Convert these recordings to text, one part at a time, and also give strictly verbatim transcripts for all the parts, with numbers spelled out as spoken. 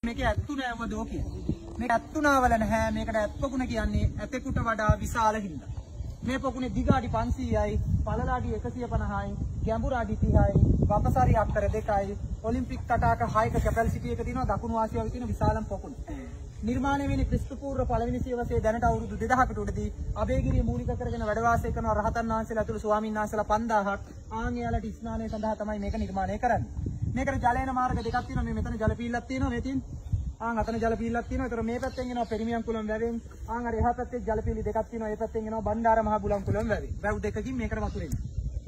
මේක ඇත්තු නෑම දෝ කියන්නේ. මේක ඇත්තුනාවල නැහැ. මේකට ඇත් පොකුණ කියන්නේ ඇතෙකුට වඩා විශාල හින්දා. මේ පොකුණේ දිග අඩි පන්සීයයි, පළල අඩි එකසිය පනහයි, ගැඹුර අඩි තිහයි, වපසාරි අක්කර දෙකයි, ඔලිම්පික් තටාක හයක කැපැසිටි එක තියෙනවා දකුණු ආසියාවේ තියෙන විශාලම පොකුණ. නිර්මාණය වෙන්නේ ක්‍රිස්තු පූර්ව පළවෙනි සියවසේ දැනට අවුරුදු දෙදහකට උඩදී අබේගිරිය මූලික කරගෙන වැඩ වාසය කරන රහතන් වහන්සේලා ඇතුළු ස්වාමීන් වහන්සේලා පන්දාහක් ආන්‍යලට ස්නානය සඳහා තමයි මේක නිර්මාණය කරන්නේ. මේකට ජලයන මාර්ග දෙකක් තියෙනවා. මේ මෙතන ජල පීල්ලක් තියෙනවා. මේ තියෙන ආන් අතන ජල පීල්ලක් තියෙනවා. ඒතර මේ පැත්තෙන් එනවා පෙරිමියන් කුලම් වැවෙන්. ආන් අර එහා පැත්තේ ජල පීලි දෙකක් තියෙනවා. ඒ පැත්තෙන් එනවා බණ්ඩාර මහ බුලම් කුලම් වැවෙන්. වැව් දෙකකින් මේකට වතුර එනවා.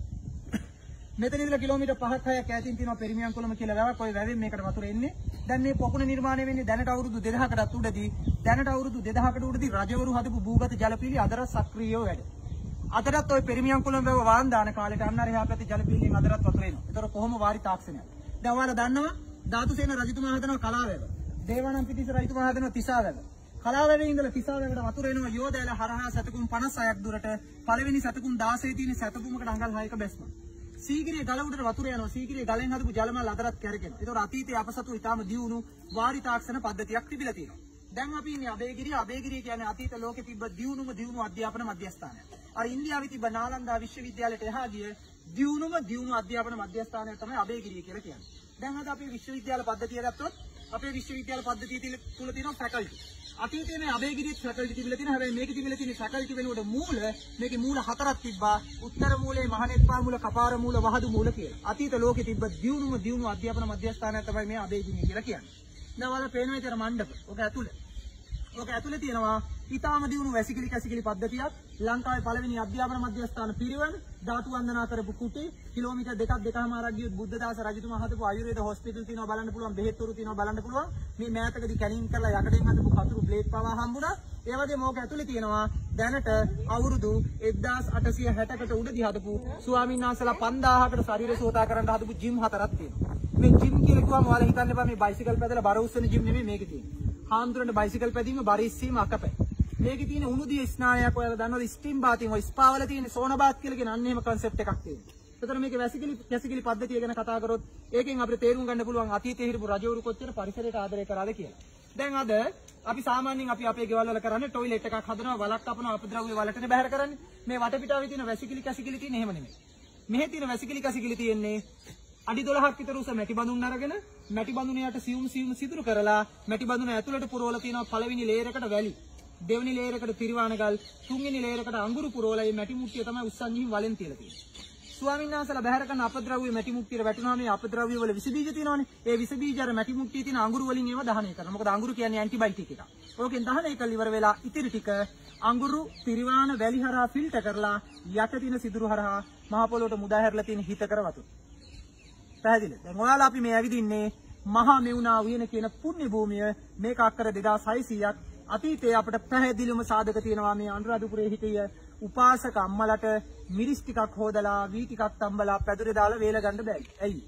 මෙතන ඉඳලා කිලෝමීටර් පහක් හයක් ඈතින් තියෙනවා පෙරිමියන් කුලම කියලා වැවක්. ඔය වැවෙන් මේකට වතුර එන්නේ. දැන් මේ පොකුණ නිර්මාණය වෙන්නේ දැනට අවුරුදු දෙදහකටත් උඩදී. දැනට අවුරුදු දෙදහකට උඩදී රජවරු හදපු භූගත ජල පීලි අදට සක්‍රියව වැඩ. අදටත් ඔය පෙරිමියන් කුලම් වැව වාන් දාන කාලේට අන්න අර එහා පැත්තේ ජල පීලියෙන් අදටත් වතුර එනවා. ඒතර කොහොම වාරි තාක්ෂණයක්. දැන් ඔයාලා දන්නවා ධාතුසේන රජතුමා හදනවා කලාවැව. දේවානම්පියතිස්ස රජතුමා හදනවා තිසාවැව. කලාවැවේ ඉඳලා තිසාවැවට වතුර එනවා යෝධයල හරහා සතකුම් පනස් හයක් දුරට. පළවෙනි සතකුම් දාසයේ තියෙන සතකුමකට අඟල් හයක බැස්ම. සීගිරිය ගල උඩට වතුර යනවා. සීගිරිය ගලෙන් හදපු ජලමල් අදටත් කැරකෙනවා. ඒතකොට අතීතයේ අපසතු ඊටාම දියුණු වාරි තාක්ෂණ පද්ධතියක් තිබිලා තියෙනවා. දැන් අපි ඉන්නේ අබේගිරිය. අබේගිරිය කියන්නේ අතීත ලෝකෙ තිබ්බ දියුණුම දියුණු අධ්‍යාපන මධ්‍යස්ථානයක්. අර ඉන්දියාවේ තිබ්බ නාලන්දා විශ්වවිද්‍යාලයට එහා ගිය දියුණුම දියුණු අධ්‍යාපන මධ්‍යස්ථානය තමයි අබේගිරිය කියලා කියන්නේ. දැන් අද අපි විශ්වවිද්‍යාල පද්ධතිය ගත්තොත් අපේ විශ්වවිද්‍යාල පද්ධතිය තුල තියෙනවා ෆැකල්ටි. අතීතයේ මේ අබේගිරියේ ෆැකල්ටි තිබිලා තියෙනවා. හැබැයි මේකේ තිබිලා තියෙන ෆැකල්ටි වෙනුවට මූල මේකේ මූල හතරක් තිබ්බා. උත්තර මූලේ, මහනෙත්පා මූල, කපාර මූල, වහදු මූල කියලා. අතීත ලෝකේ තිබ්බ දියුණුම දියුණු අධ්‍යාපන මධ්‍යස්ථානය තමයි මේ අබේගිරිය කියලා කියන්නේ. දැන් වල පේනවා විතර මණ්ඩප. ඔක ඇතුළේ. ඔක ඇතුළේ තියෙනවා ඊටාම දියුණු වැසිකිලි කැසිකිලි පද්ධතියක්. ලංකාවේ පළවෙනි අධ්‍යාපන මධ්‍යස්ථාන පිරිවෙන් ධාතු වන්දනා කරපු කුටි කිලෝමීටර් දෙකක් දෙකමාරක් ගියොත් බුද්ධදාස රජතුමා හදපු ආයුර්වේද හොස්පිටල් තියෙනවා බලන්න පුළුවන්. බෙහෙත්තුරු තියෙනවා බලන්න පුළුවන්. මේ මෑතකදී කැනින් කරලා යකඩෙන් හදපු කතුරු බ්ලේඩ් පවා හම්බුණා. ඒ වගේම ඕක ඇතුලේ තියෙනවා දැනට අවුරුදු එක්දාස් අටසිය හැටකට උඩදී හදපු ස්වාමීන් වහන්සේලා පන්දාහකට ශරීර සෝතා කරන්න හදපු ජිම් හතරක් තියෙනවා. මේ ජිම් කියලා කිව්වම ඔයාලා හිතන්න එපා මේ බයිසිකල් පැදලා බර උස්සන ජිම් නෙමෙයි මේකේ තියෙන්නේ. හාමුදුරන්ට බයිසිකල් පැදීම බර ඉස්සීම අකපැයි. මේකේ තියෙන උණුදිය ස්නානයක් ඔයාලා දන්නවද? ස්ටිම් බාතින් ඔය ස්පා වල තියෙන සෝන බාත් කියලා කියන අන්න එහෙම concept එකක් තියෙනවා. ඒතර මේකේ වැසිකිලි කැසිකිලි පද්ධතිය ගැන කතා කරොත් ඒකෙන් අපිට තේරුම් ගන්න පුළුවන් අතීතයේ හිටපු රජවරු කොච්චර පරිසරයට ආදරය කරාද කියලා. දැන් අද අපි සාමාන්‍යයෙන් අපි අපේ ගෙවල් වල කරන්නේ টয়ලට් එකක් හදනවා, වලක් කපනවා, අපද්‍රව්‍ය වලටනේ බැහැර කරන්නේ. මේ වටපිටාවේ තියෙන වැසිකිලි කැසිකිලි තියෙන එහෙම නෙමෙයි. මෙහි තියෙන වැසිකිලි කැසිකිලි තියෙන්නේ අඩි දොළහක් විතර උස මැටි බඳුන් අරගෙන මැටි බඳුන යට සියුම් සියුම් සිදුරු කරලා මැටි බඳුන ඇතුළට පුරවලා තියෙනවා පළවෙනි ලේයර් එකට වැලි, දෙවෙනි ලේයර් එකට පිරිවාන ගල්, තුන්වෙනි ලේයර් එකට අඟුරු පුරවලා මේ මැටි මුට්ටිය තමයි උස්සන් ගිහින් වලෙන් තියලා තියෙන්නේ. ස්වාමීන් වහන්සේලා බැහැර කරන අපද්‍රව්‍ය මැටි මුට්ටියට වැටුණාම මේ අපද්‍රව්‍ය වල විස බීජ තියෙනවානේ. ඒ විස බීජ අර මැටි මුට්ටියේ තියෙන අඟුරු වලින් ඒව දහනය කරනවා. මොකද අඟුරු කියන්නේ ඇන්ටිබයොටික් එකක්. ඕකෙන් දහනය කරලා ඉවර වෙලා ඉතිරි ටික අඟුරු පිරිවාන වැලි හරහා ෆිල්ටර් කරලා යට තියෙන සිදුරු හරහා මහ පොළොවට මුදා හැරලා තියෙන හිතකර වතුර. පැහැදිලිද? දැන් ඔයාලා අපි මේ ඇවිදින්නේ මහා මෙවුනා උයන කියන පුණ්‍ය භූමිය. මේක අක්කර දෙදාස් හයසීයක්. අතීතයේ අපිට පැහැදිලිවම සාධක තියෙනවා මේ අනුරාධපුරයේ හිටිය උපාසක අම්මලට මිරිස් ටිකක් හොදලා වී ටිකක් තම්බලා පැදුරේ දාලා වේල ගන්න බැරි. ඇයි?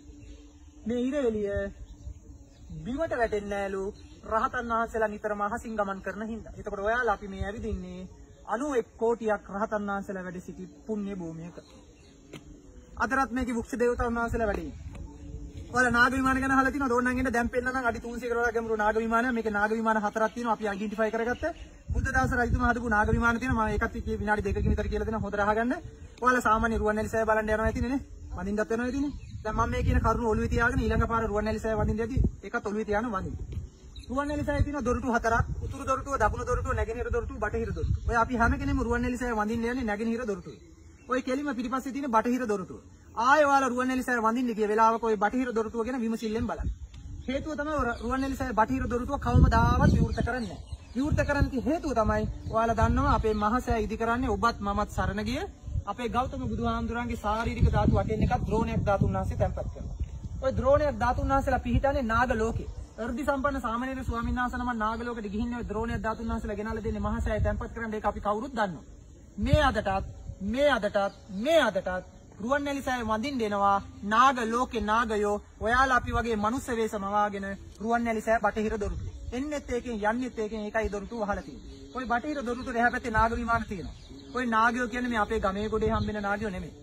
මේ ඉර එළිය බිමට වැටෙන්නේ නැලු රහතන් වහන්සේලා නිතරම අහසින් ගමන් කරන හින්දා. එතකොට ඔයාලා අපි මේ ඇවිදින්නේ අනූඑක් කෝටියක් රහතන් වහන්සේලා වැඩ සිටි පුණ්‍ය භූමියක. අදටත් මේකේ වෘක්ෂ දේවතාවුන් වහන්සේලා වැඩ ඉන්නේ. ඔයාලා නාග විමාන ගැන අහලා තියෙනවද? ඕනනම් එන්න දැන් පෙන්නනම් අඩි තුන්සියයකට වඩා ගැඹුරු නාග විමානය. මේකේ නාග විමාන හතරක් තියෙනවා. අපි අයිඩෙන්ටිෆයි කරගත්ත. බුද්ධදාස රජතුමා හදපු නාග විමාන තියෙනවා. මම ඒකත් ඉතින් විනාඩි දෙකකින් විතර කියලා දෙනවා. හොඳට අහගන්න. ඔයාලා සාමාන්‍ය රුවන්වැලිසෑය බලන්න යනවා ඇතිනේ නේ. වඳින්නත් වෙනවා ඇතිනේ. දැන් මම මේ කියන කරුණ ඔළුවේ තියාගෙන ඊළඟ පාර රුවන්වැලිසෑය වඳින්න යදී ඒකත් ඔළුවේ තියාගෙන වඳින්න. රුවන්වැලිසෑයේ තියෙන දොරටු හතරක්. උතුරු දොරටුව, දකුණු දොරටුව, නැගෙනහිර දොරටුව, බටහිර දොරටුව. ඔය අපි හැම කෙනෙක්ම රුවන්වැලිසෑය වඳින්න යන්නේ නැගෙනහිර දොරටුවේ. ඔය කෙලිම පිටිපස්සේ තියෙන බටහිර දොරටුව. ආයෙ ඔයාලා රුවන්වැලිසෑය වඳින්න ගිය වෙලාවක ඔය බටහිර දොරටුව ගැන විමසිල්ලෙන් බලන්න. හේතුව තමයි රුවන්වැලිසෑය බටහිර දොරටුව කවමදාවත් විවෘත කරන්නේ නැහැ. විවෘත කරන්න හේතුව තමයි ඔයාලා දන්නවා අපේ මහසෑය ඉදි කරන්නේ ඔබත් මමත් සරණ ගිය අපේ ගෞතම බුදුහාමුදුරන්ගේ ශාරීරික ධාතු වටෙන් එකක් ද්‍රෝණයක් ධාතුන් වහන්සේ තැන්පත් කරනවා. ඔය ද්‍රෝණයක් ධාතුන් වහන්සේලා පිහිටන්නේ නාග ලෝකේ. අර්ධි සම්පන්න සාමාන්‍ය ස්වාමීන් වහන්සේ නම නාග ලෝකෙට ගිහින් ඔය ද්‍රෝණයක් ධාතුන් වහන්සේලා ගෙනල්ලා දෙන්නේ මහසෑය තැන්පත් කරන්න. ඒක අපි කවුරුත් දන්නවා. මේ අදටත් මේ අදටත් මේ අදටත් රුවන්වැලිසෑය වඳින්න එනවා නාග ලෝකේ නාගයෝ. ඔයාලා අපි වගේ මනුස්ස වේශම වාගෙන රුවන්වැලිසෑය බටහිර දොරටුව. එන්නෙත් ඒකෙන් යන්නෙත් ඒකෙන් ඒකයි දොරටුව වහලා තියෙන්නේ. ওই බටහිර දොරටුවට එහා පැත්තේ නාග විමාන තියෙනවා. ওই නාගයෝ කියන්නේ මේ අපේ ගමේ ගොඩේ හම්බෙන නාගයෝ නෙමෙයි.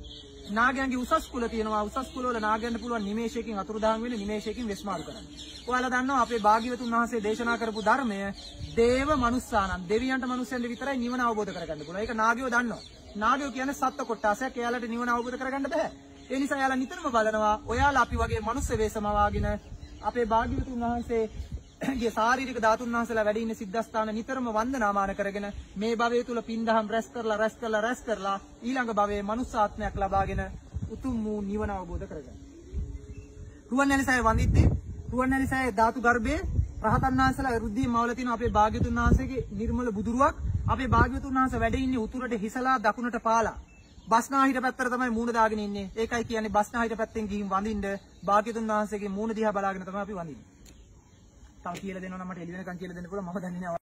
නාගයන්ගේ උසස් කුල තියෙනවා. උසස් කුල වල නාගයන්ට පුළුවන් නිමේෂයකින් අතුරුදහන් වෙන්න නිමේෂයකින් වෙස්මාරු කරන්න. ඔයාලා දන්නවා අපේ භාග්‍යවතුන් වහන්සේ දේශනා කරපු ධර්මය දේව මනුස්සානම් දෙවියන්ට මනුස්සයන්ට විතරයි නිවන අවබෝධ කරගන්න පුළුවන්. ඒක නාගයෝ දන්නවා. නාගයෝ කියන්නේ සත්ත්ව කොටසක්. එයාලට නිවන අවබෝධ කරගන්න බෑ. ඒ නිසා එයාලා නිතරම බලනවා ඔයාලා අපි වගේ මනුස්ස වේසම වාගෙන අපේ භාග්‍යවතුන් වහන්සේ ගේ ශාරීරික ධාතුන් වහන්සේලා වැඩි ඉන්න සිද්ධාස්ථාන නිතරම වන්දනාමාන කරගෙන මේ භවයේ තුල පින්දහම් රැස් කරලා රැස් කරලා රැස් කරලා ඊළඟ භවයේ මනුස්සාත්මයක් ලබාගෙන උතුම් වූ නිවන අවබෝධ කරගන්න. රුවන්වැලිසෑය වඳිද්දී රුවන්වැලිසෑය ධාතු ගර්භයේ රහතන් වහන්සේලා රුධිය මවල තියෙන අපේ භාග්‍යවතුන් වහන්සේගේ නිර්මල බුදුරුවක් අපේ භාග්‍යවතුන් වහන්සේ වැඩ ඉන්නේ උතුරට හිසලා දකුණට පාලා බස්නාහිර පැත්තට තමයි මූණ දාගෙන ඉන්නේ. ඒකයි කියන්නේ බස්නාහිර පැත්තෙන් ගිහින් වඳින්න භාග්‍යවතුන් වහන්සේගේ මූණ දිහා බලාගෙන තමයි අපි වඳින්නේ. තව කියලා දෙනවා නම් මට එළි වෙනකන් කියලා දෙන්න පුළුවන් මම දන්නේ නැහැ.